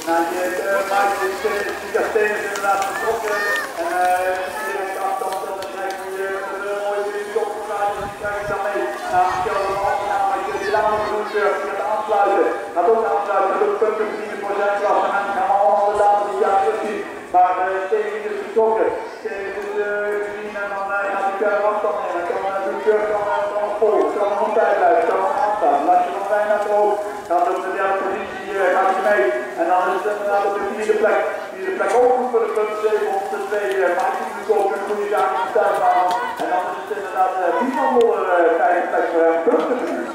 Nou, die Steen is inderdaad vertrokken en direct afstand en dan krijg je een mooie winst opgedraaid en die krijg je dan mee. Nou, Michel de Hand, maar je die langer genoeg gaat aansluiten. Gaat ook aansluiten, gaat ook punten verdienen voor zijn klas en dan gaan we allemaal de laatste die jaar terugzien. Maar Steen is vertrokken, Steen is gezien en dan gaat hij verder afstand nemen. Dan kan Duceur nog volgen, kan nog een tijd blijven, kan nog aanstaan. Laat je nog bijna te hoog, dan op de derde positie gaat hij mee. En dan is het inderdaad op de vierde plek. Vierde plek ook goed voor de punt 702. Maar ik moet ook een goede zaak in de thuisbaan. En dan is het inderdaad Wiesman voor vijfde plek voor hem.